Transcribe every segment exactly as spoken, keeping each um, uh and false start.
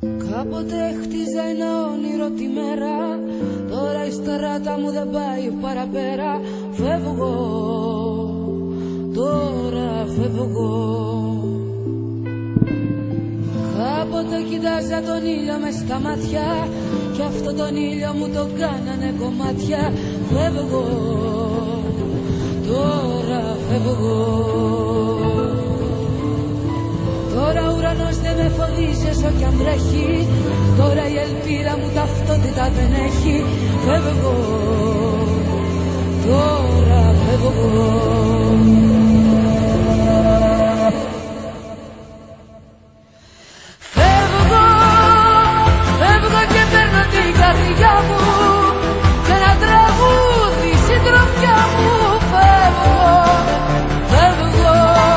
Κάποτε χτίζα ένα όνειρο τη μέρα, τώρα η στράτα μου δεν πάει παραπέρα. Φεύγω, τώρα φεύγω. Κάποτε κοιτάζα τον ήλιο μες στα μάτια, κι αυτό τον ήλιο μου τον κάνανε κομμάτια. Φεύγω, τώρα φεύγω. Τώρα ο ουρανός δεν με φοβίζει όσο κι αν βρέχει, τώρα η ελπίδα μου ταυτότητα δεν έχει. Φεύγω, τώρα φεύγω. Φεύγω, φεύγω και παίρνω την καρδιά μου και ένα τραγούδι συντροφιά μου. Φεύγω, φεύγω.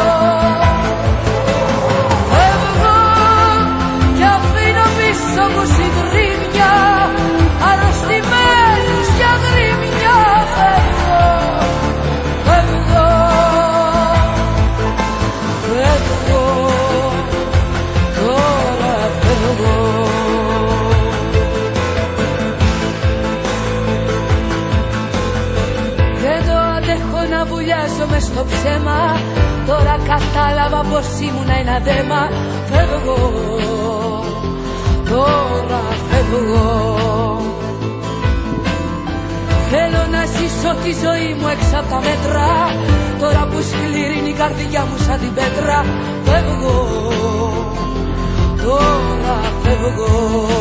Μου συντρίμια, αρρωστημένους για γρήμια. Φεύγω, φεύγω, φεύγω, τώρα φεύγω. Δεν το αντέχω να βουλιάζω μες στο ψέμα, τώρα κατάλαβα πως ήμουν ένα δέμα. Φεύγω, τώρα φεύγω. Θέλω να ζήσω τη ζωή μου έξω απ' τα μέτρα, τώρα που σκληρή είναι η καρδιά μου σαν την πέτρα. Φεύγω, τώρα φεύγω.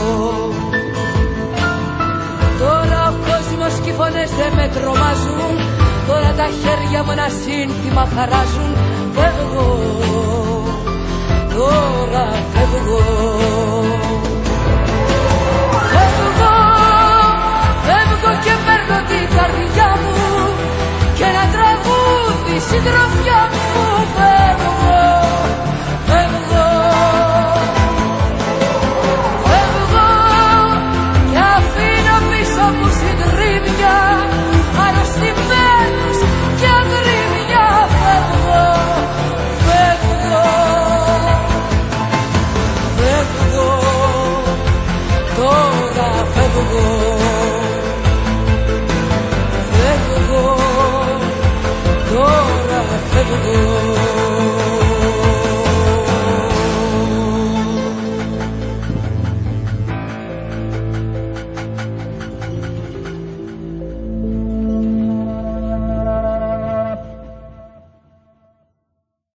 Τώρα ο κόσμος και οι φωνές δεν με τρομάζουν, τώρα τα χέρια μου ένα σύνθημα χαράζουν. Φεύγω, τώρα φεύγω. Και παίρνω την καρδιά μου και ένα τραγούδι συντροφιά μου. Φεύγω, φεύγω, φεύγω και αφήνω πίσω μου συντρίμια, αρρωστημένους και αγρίμια. Φεύγω, φεύγω, φεύγω, τώρα φεύγω. Τώρα φεύγω.